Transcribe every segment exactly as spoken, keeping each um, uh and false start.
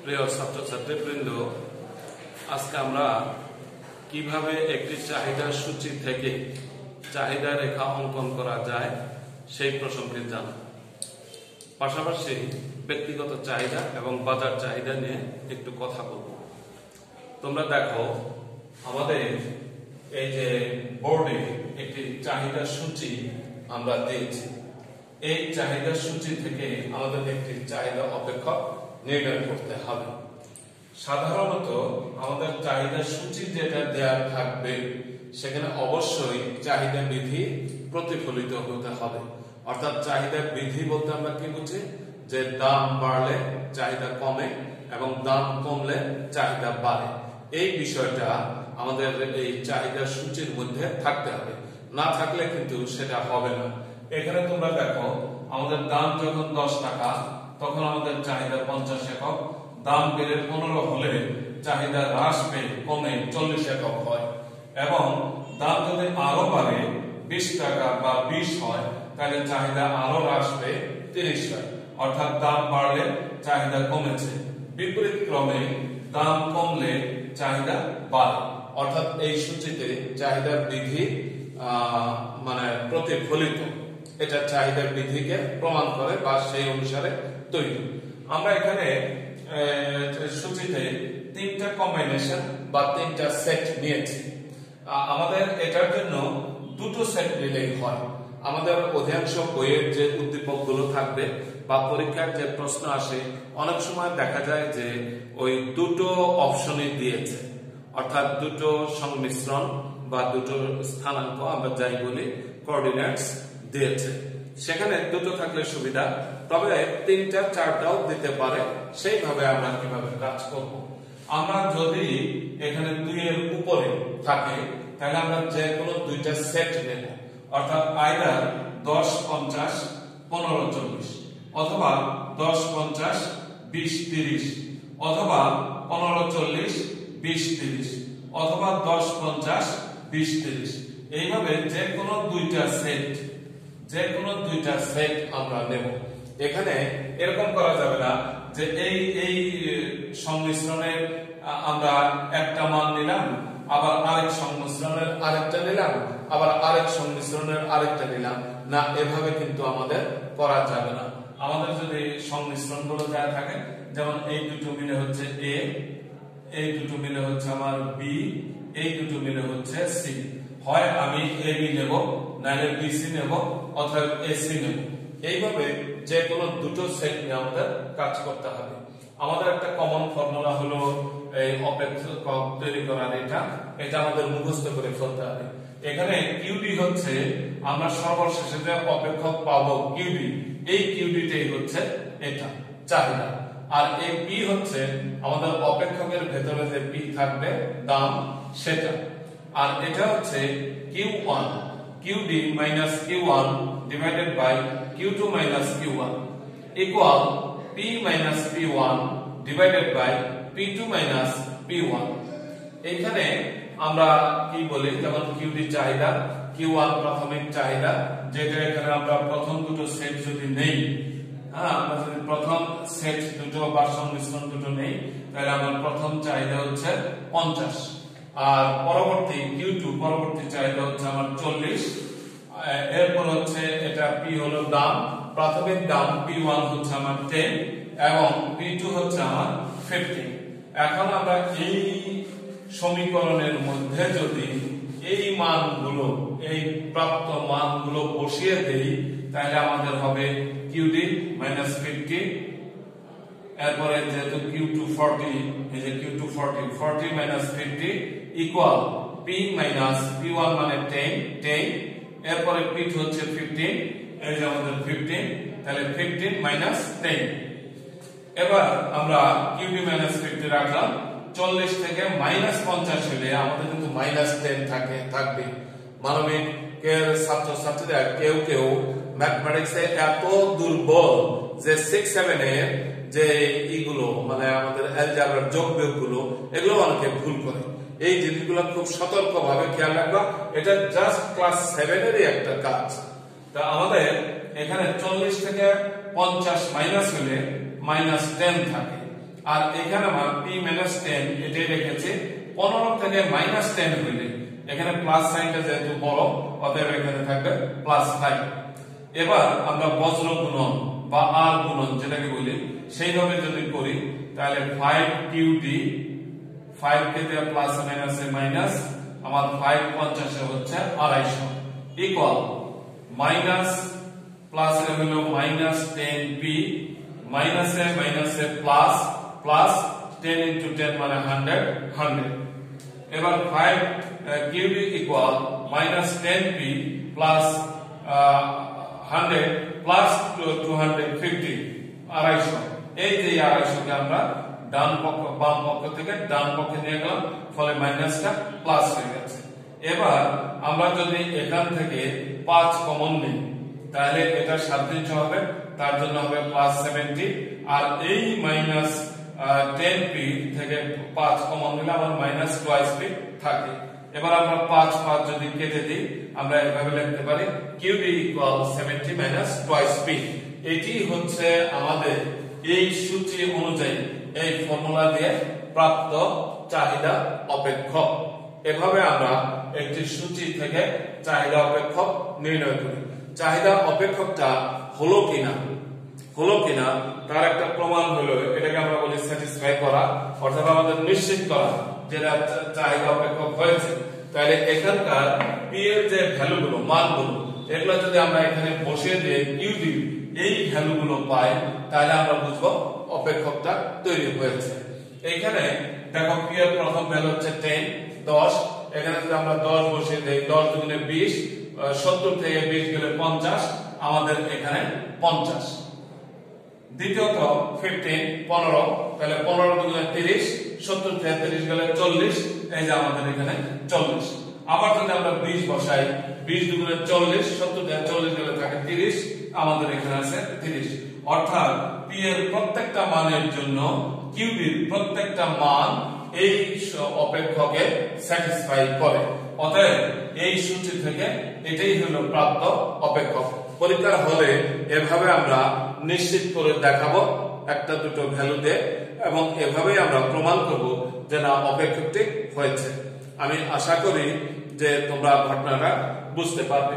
প্রিয় ছাত্রছাত্রীবৃন্দ, আজকে আমরা কিভাবে একটি চাহিদা সূচি থেকে চাহিদা রেখা অঙ্কন করা যায় সেই প্রসঙ্গে জানব। পাশাপাশি ব্যক্তিগত চাহিদা এবং বাজার চাহিদা নিয়ে একটু কথা বলব। তোমরা দেখো, আমাদের এই যে বোর্ডে একটি চাহিদা সূচি আমরা দিয়েছি। এই চাহিদা সূচি থেকে আমাদের একটি চাহিদা অপেক্ষক নির্ণয় করতে হবে। সাধারণত আমাদের চাহিদা সূচি যেটা দেয়া থাকবে সেখানে অবশ্যই চাহিদা বিধি প্রতিফলিত হতে হবে। অর্থাৎ চাহিদা বিধি বলতে আমরা কি বুঝি? যে দাম বাড়লে চাহিদা কমে এবং দাম কমলে চাহিদা বাড়ে। এই বিষয়টা আমাদের এই চাহিদা সূচির মধ্যে থাকতে হবে, না থাকলে কিন্তু সেটা হবে না। এখানে তোমরা দেখো, আমাদের দাম যখন দশ টাকা তখন আমাদের চাহিদা পঞ্চাশ একক, দাম বেড়ে পনেরো হলে চাহিদা হ্রাস পেয়ে কমে চল্লিশ একক হয়, এবং দাম যদি আরো বাড়ে বিশ টাকা বা বিশ হয় তাহলে চাহিদা আরো হ্রাস পেয়ে তিরিশ হয়। অর্থাৎ দাম বাড়লে চাহিদা কমেছে, বিপরীত ক্রমে দাম কমলে চাহিদা বাড়ে। অর্থাৎ এই সূচিতে চাহিদার বিধি মানে প্রতিফলিত, এটা চাহিদার বিধিকে প্রমাণ করে বা সেই অনুসারে তৈরি। আমরা এখানে সূচিতে তিনটা কম্বিনেশন বা তিনটা সেট নিয়েছি। আমাদের এটার জন্য দুটো সেট নিলেই হয়। আমাদের অধিকাংশ বইয়ের যে উদ্দীপক গুলো থাকবে বা পরীক্ষার যে প্রশ্ন আসে, অনেক সময় দেখা যায় যে ওই দুটো অপশনই দিয়েছে, অর্থাৎ দুটো সংমিশ্রণ বা দুটো স্থানাঙ্ক আমরা যাই বলি কোঅর্ডিনেটস দিয়েছে। সেখানে দুটো থাকলে সুবিধা, তবে তিনটা চারটাও দিতে পারে। সেইভাবে আমরা কিভাবে কাজ করব? আমরা যদি এখানে দুইয়ের উপরে থাকে তাহলে আমরা যে কোনো দুইটা সেট নেব, অর্থাৎ আইদার দশ পঞ্চাশ পনেরো চল্লিশ, অথবা দশ পঞ্চাশ বিশ তিরিশ, অথবা পনেরো চল্লিশ বিশ তিরিশ, অথবা দশ পঞ্চাশ বিশ তিরিশ। এইভাবে যে কোনো দুইটা সেট যে কোনো দুইটা সেট আমরা নেব। এখানে এরকম করা যাবে না যে এই এই সংমিশ্রণের আমরা একটা মান নিলাম, আবার আরেক সংমিশ্রণের আরেকটা নিলাম, আবার আরেক সংমিশ্রণের আরেকটা নিলাম না, এভাবে কিন্তু আমাদের করা যাবে না। আমাদের যদি সংমিশ্রণ গুলো যা থাকে, যেমন এই দুটো মিলে হচ্ছে এ, এই দুটো মিলে হচ্ছে আমার বি, এই দুটো মিলে হচ্ছে সি। হয় আমি এ বি নেব, নাহলে বি সি নেব, অথবা এ সি নেব। এইভাবে যে কোনো দুটো সেট নিয়ে আমাদের কাজ করতে হবে। আমাদের একটা কমন ফর্মুলা হলো এই অপেক্ষক তৈরি করার, এটা এটা আমাদের মুখস্থ করে ফেলতে হবে। এখানে কিউডি হচ্ছে আমরা সর্বশেষে যে অপেক্ষক পাবো কিউডি, এই কিউডিটাই হচ্ছে এটা চাহিদা। আর এই পি হচ্ছে আমাদের অপেক্ষকের ভেতরে যে পি থাকবে দাম, সেটা। আর এটা হচ্ছে Q one, QD minus Q one divided by Q two minus Q one equal P minus P one divided by P two minus P one. এখানে আমরা কি বলি, যেমন কিউডি চাহিদা, কিউ ওয়ান প্রাথমিক চাহিদা, যেটা এখানে আমরা প্রথম দুটো সেট যদি নেই, হ্যাঁ আমরা যদি প্রথম সেট দুটো বা সংমিশ্রণ দুটো নেই, তাহলে আমার প্রথম চাহিদা হচ্ছে পঞ্চাশ, আর পরবর্তী কিউ টু পরবর্তী চাহিদা হচ্ছে আমার চল্লিশ। এরপর হচ্ছে এটা পি হলো দাম, প্রাথমিক দাম পি ওয়ান হচ্ছে আমার দশ এবং পি টু হচ্ছে আমার পনেরো। এখন আমরা এই সমীকরণের মধ্যে যদি এই মানগুলো, এই প্রাপ্ত মানগুলো বসিয়ে দেই, তাহলে আমাদের হবে কিউডি মাইনাস পঞ্চাশ, এরপরে যেহেতু কিউ টু চল্লিশ, এই যে কিউ টু চল্লিশ, চল্লিশ মাইনাস পঞ্চাশ equal P minus P one মানে দশ, দশ, এরপরে পি টু হচ্ছে পনেরো, এই যে আমাদের পনেরো, তাহলে পনেরো মাইনাস দশ। এবার আমরা কিউডি মাইনাস পঞ্চাশ রাখলাম, চল্লিশ থেকে মাইনাস পঞ্চাশ হলে আমাদের কিন্তু মাইনাস দশ থাকে থাকবে। মানবিক এর ছাত্রছাত্রীরা কেউ কেউ ম্যাথমেটিক্সে এত দুর্বল যে সিক্স সেভেন এর যে এইগুলো মানে আমাদের অ্যালজেব্রার যোগ বিয়োগ গুলো, এগুলো অনেকে ভুল করে। এই জিনিসগুলো খুব সতর্ক ভাবে খেয়াল রাখবা, এটা জাস্ট ক্লাস সেভেন এরই একটা কাজ। তা আমাদের এখানে চল্লিশ থেকে পঞ্চাশ মাইনাস হলে মাইনাস দশ থাকে, আর এখানে আমার পি মাইনাস টেন এটাই রেখেছি। পনেরো থেকে মাইনাস টেন হইলে এখানে প্লাস সাইনটা যেহেতু বড়, অতএব এখানে থাকবে প্লাস ফাইভ। এবার আমরা বজ্র গুণন বা আর গুণন যেটাকে বলি সেইভাবে যদি করি তাহলে ফাইভ কিউ ডি, ফাইভ কে দেওয়া প্লাস মাইনাস এ মাইনাস, আমার ফাইভ পঞ্চাশে হচ্ছে আড়াইশো, ইকুয়াল মাইনাস প্লাস এ হলো মাইনাস টেন পি, মাইনাস এ মাইনাস এ plus, plus ten into ten মানে হান্ড্রেড, হান্ড্রেড। এবার five Q D equal minus ten P plus hundred plus two hundred fifty, আড়াইশো। এই যে আড়াইশোকে আমরা ডান পক্ষ বাম পক্ষ থেকে ডান পক্ষে নিয়ে গেলাম, ফলে মাইনাসটা প্লাস হয়ে গেছে। এবার আমরা যদি এখান থেকে পাঁচ কমন নিই তাহলে এটা সাতত্রিশ হবে, তার জন্য হবে প্লাস সেভেন্টি। আর এই মাইনাস টেন পি থেকে পাঁচ কমন নিলে আমার মাইনাস টোয়াইস পি থাকে। এবার আমরা পাঁচ পাঁচ যদি কেটে দিই আমরা এভাবে লিখতে পারি Q D equal seventy minus twice P. এটি হচ্ছে আমাদের এই সূত্র অনুযায়ী এই ফর্মুলা দিয়ে প্রাপ্ত চাহিদা অপেক্ষক। এভাবে আমরা একটি সূচি থেকে চাহিদা অপেক্ষক নির্ণয় করি। চাহিদা অপেক্ষকটা হলো কিনা হলো কিনা তার একটা প্রমাণ হলো, এটাকে আমরা বলি স্যাটিসফাই করা, অর্থাৎ আমাদের নিশ্চিত করা যেটা চাহিদা অপেক্ষক হয়েছে। তাহলে এখানকার পি এর যে ভ্যালুগুলো মানগুলো এগুলো যদি আমরা এখানে বসিয়ে দিয়ে কিউ দিই এই ভ্যালুগুলো পাই তাহলে আমরা বুঝবো অপেক্ষকটা তৈরি হয়েছে। এইখানে দেখো পি এর প্রথম ভ্যালু হচ্ছে টেন, দশ। এখানে যদি আমরা দশ বসিয়ে দেই, দশ দুগুণে বিশ, সত্তর থেকে বিশ গেলে পঞ্চাশ, আমাদের এখানে পঞ্চাশ। দ্বিতীয়ত ফিফটিন, পনেরো, তাহলে পনেরো দুগুণে তিরিশ, সত্তর থেকে তিরিশ গেলে চল্লিশ, এই যে আমাদের এখানে চল্লিশ। আবার যদি আমরা বিশ বসাই, বিশ দুগুণে চল্লিশ, সত্তর থেকে চল্লিশ গেলে থাকে তিরিশ, আমাদের এখানে আছে তিরিশ। অর্থাৎ পি এর প্রত্যেকটা মানের জন্য কিউ ডির প্রত্যেকটা মান এই অপেক্ষকে স্যাটিসফাই করে। অতএব এই সূত্র থেকে এটাই হলো প্রাপ্ত অপেক্ষক। পরীক্ষার হলে এভাবে আমরা নিশ্চিত করে দেখাবো একটা দুটো ভ্যালু দিয়ে, এবং এভাবেই আমরা প্রমাণ করব যে না অপেক্ষকটি হয়েছে। আমি আশা করি যে তোমরা ঘটনাটা বুঝতে পারবে।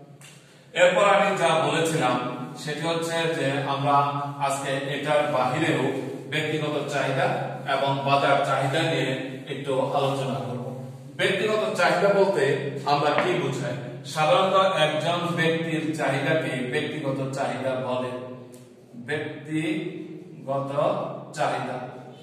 এরপর আমি যা বলেছিলাম সেটি হচ্ছে যে আমরা আজকে এটার বাহিরেও ব্যক্তিগত চাহিদা এবং বাজার চাহিদা নিয়ে একটু আলোচনা করব। ব্যক্তিগত চাহিদা বলতে আমরা কি বুঝাই? সাধারণত একজন ব্যক্তির চাহিদাকে ব্যক্তিগত চাহিদা বলে। ব্যক্তিগত চাহিদা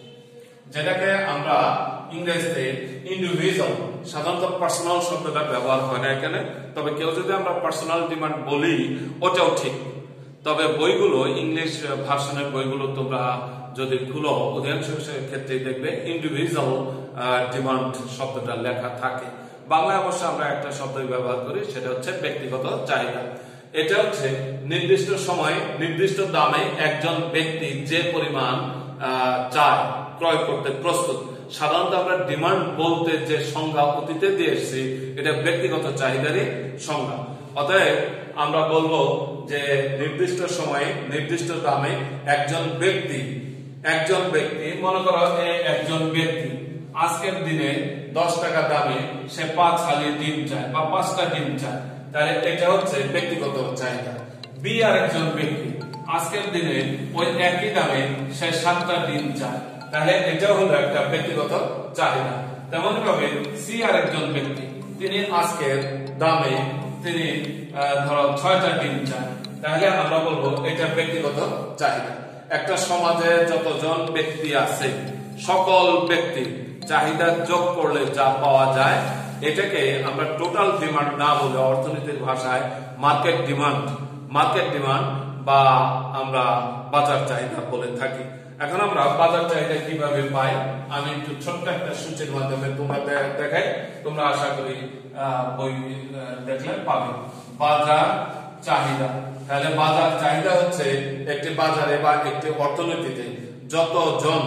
যেটাকে আমরা ইংরেজিতে ইন্ডিভিজুয়াল, সাধারণত পার্সোনাল শব্দটা ব্যবহার হয় না এখানে, তবে কেউ যদি আমরা পার্সোনাল ডিমান্ড বলি ওটাও ঠিক। তবে বইগুলো ইংলিশ ভার্সনের বইগুলো তোমরা যদি খুলো অধিকাংশ ক্ষেত্রে দেখবে ইন্ডিভিজুয়াল ডিমান্ড শব্দটা লেখা থাকে। বাংলায় অবশ্য আমরা একটা শব্দই ব্যবহার করি, সেটা হচ্ছে ব্যক্তিগত চাহিদা। এটা হচ্ছে নির্দিষ্ট সময়ে নির্দিষ্ট দামে একজন ব্যক্তি যে পরিমাণ চায় ক্রয় করতে প্রস্তুত। সাধারণত আমরা ডিমান্ড বলতে যে সংজ্ঞা অতীতে দিয়ে এসেছি এটা ব্যক্তিগত চাহিদারই সংজ্ঞা। অতএব আমরা বলবো যে নির্দিষ্ট সময়ে নির্দিষ্ট দামে একজন ব্যক্তি একজন ব্যক্তি মনে করো একজন ব্যক্তি আজকের দিনে দশ টাকা দামে সে পাঁচ হালি ডিম চায় বা পাঁচটা ডিম চায়, তাহলে এটা হচ্ছে ব্যক্তিগত চাহিদা। বি আর একজন ব্যক্তি আজকের দিনে ওই একই দামে সে সাতটা ডিম চায়, তাহলে এটাও হলো একটা ব্যক্তিগত চাহিদা। তেমন ভাবে সি আর একজন ব্যক্তি তিনি আজকের দামে তিনি ধরো ছয়টা ডিম চায়, তাহলে আমরা বলবো এটা ব্যক্তিগত চাহিদা। একটা সমাজে যতজন ব্যক্তি আছে সকল ব্যক্তি চাহিদা যোগ করলে যা পাওয়া যায় এটাকে আমরা টোটাল ডিমান্ড না বলে অর্থনীতির ভাষায় মার্কেট ডিমান্ড মার্কেট ডিমান্ড বা আমরা বাজার চাহিদা বলে থাকি। এখন আমরা বাজার চাহিদা কিভাবে পাই আমি একটু ছোট্ট একটা সূচির মাধ্যমে তোমরা দেখাই, তোমরা আশা করি বই দেখলে পাবে। বাজার চাহিদা, তাহলে বাজার চাহিদা হচ্ছে একটি বাজারে বা একটি অর্থনীতিতে যতজন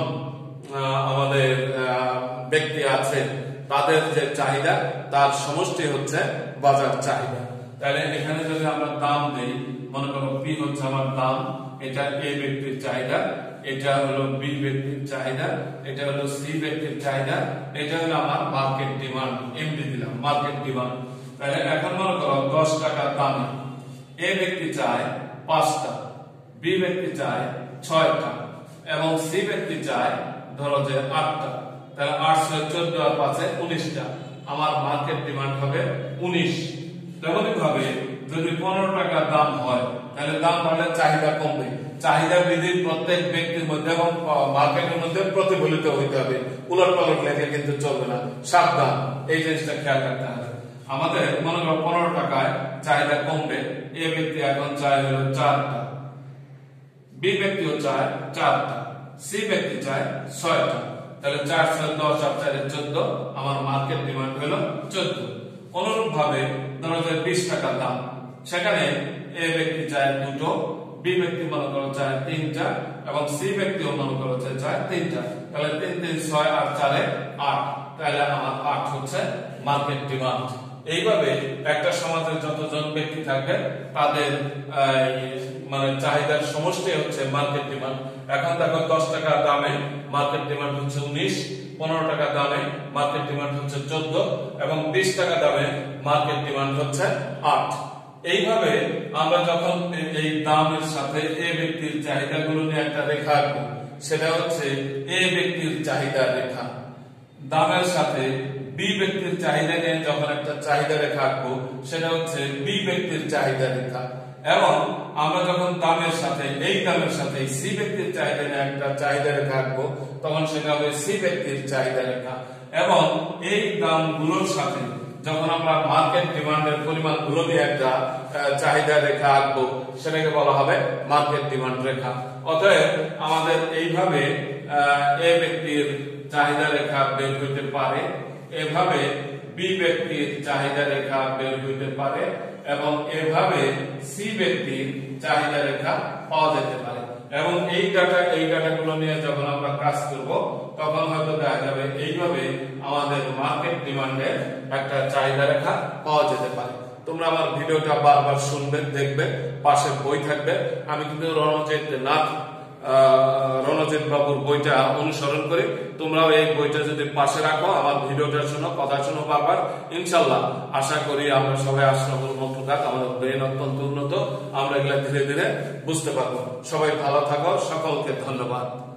আমাদের ব্যক্তি আছে তাদের যে চাহিদা তার সমষ্টি হচ্ছে বাজার চাহিদা। তাহলে এখানে যদি আমরা দাম দেই, মনে করো পি হচ্ছে আমার দাম, এটা এ ব্যক্তির চাহিদা, এটা হলো বি ব্যক্তির চাহিদা, এটা হলো সি ব্যক্তির চাহিদা, এটা হলো আমার মার্কেট ডিমান্ড। এমডি দিলাম মার্কেট ডিমান্ড। তাহলে এখন মনে করো দশ টাকা দামে এ ব্যক্তি চায় পাঁচটা, বি ব্যক্তি চায় ছয়টা এবং সি ব্যক্তি চায় ধরো যে আটটা। তাহলে আট ছয় চোদ্দ আর পাঁচে উনিশটা, আমার মার্কেট ডিমান্ড হবে উনিশ। তেমনি ভাবে যদি পনেরো টাকা দাম হয় তাহলে দাম বাড়লে চাহিদা কমবে। চাহিদা বৃদ্ধি প্রত্যেক ব্যক্তির মধ্যে এবং মার্কেটের মধ্যে প্রতিফলিত হইতে হবে, উলট পালট লেখে কিন্তু চলবে না, সাবধান, এই জিনিসটা খেয়াল রাখতে হবে। আমাদের মনে করো পনেরো টাকায় চাহিদা কমবে, এ ব্যক্তি এখন চায় হলো চারটা, বি ব্যক্তিও চায় চারটা, সি ব্যক্তি চায় ছয়টা। তাহলে চার ছয় দশ আর চারে চোদ্দ, আমার মার্কেট ডিমান্ড হলো চোদ্দ। অনুরূপ ভাবে ধরো যে বিশ টাকা দাম, সেখানে এ ব্যক্তি চায় দুটো, বি ব্যক্তি মনে করো চায় তিনটা এবং সি ব্যক্তিও মনে করো চায় তিনটা। তাহলে তিন তিন ছয় আর চারে আট, তাহলে আমার আট হচ্ছে মার্কেট ডিমান্ড। এইভাবে একটা সমাজের যতজন ব্যক্তি থাকবে তাদের মানে চাহিদার সমষ্টি হচ্ছে মার্কেট ডিমান্ড। এখন দেখো দশ টাকা দামে মার্কেট ডিমান্ড হচ্ছে উনিশ, পনেরো টাকা দামে মার্কেট ডিমান্ড হচ্ছে চোদ্দ এবং বিশ টাকা দামে মার্কেট ডিমান্ড হচ্ছে আট। এইভাবে আমরা যখন এই দামের সাথে এ ব্যক্তির চাহিদাগুলো নিয়ে একটা রেখা আঁকবো, সেটা হচ্ছে এ ব্যক্তির চাহিদা রেখা। দামের সাথে বি ব্যক্তির চাহিদা নিয়ে যখন একটা চাহিদা রেখা আঁকবো, সেটা হচ্ছে বি ব্যক্তির চাহিদা রেখা। এবং আমরা যখন দামের সাথে এই দামের সাথে সি ব্যক্তির চাহিদা নিয়ে একটা চাহিদা রেখা আঁকবো, তখন সেটা হবে সি ব্যক্তির চাহিদা রেখা। এবং এই দামগুলোর সাথে যখন আমরা মার্কেট ডিমান্ডের পরিমাণ গুলো নিয়ে একটা চাহিদা রেখা আঁকবো, সেটাকে বলা হবে মার্কেট ডিমান্ড রেখা। অতএব আমাদের এইভাবে এ ব্যক্তির চাহিদা রেখা বের হইতে পারে, এভাবে বি ব্যক্তির চাহিদা রেখা বের হইতে পারে এবং এভাবে সি ব্যক্তির চাহিদা রেখা পাওয়া যেতে পারে। এবং এই ডাটা এই ডাটাগুলো নিয়ে যখন আমরা কাজ করব, তখন হয়তো দেখা যাবে এইভাবে আমাদের মার্কেট ডিমান্ডের একটা চাহিদা রেখা পাওয়া যেতে পারে। তোমরা আমার ভিডিওটা বারবার শুনবে, দেখবে, পাশে বই থাকবে। আমি কিন্তু রণজিৎ নাথ রণজিৎ বাবুর বইটা অনুসরণ করি। তোমরাও এই বইটা যদি পাশে রাখো, আমার ভিডিওটা শোনো, কথা শোনো বারবার, ইনশাল্লাহ আশা করি আমরা সবাই আশরাফুল মখলুকাত, আমাদের ব্রেন অত্যন্ত উন্নত, আমরা এগুলা ধীরে ধীরে বুঝতে পারবো। সবাই ভালো থাকো, সকলকে ধন্যবাদ।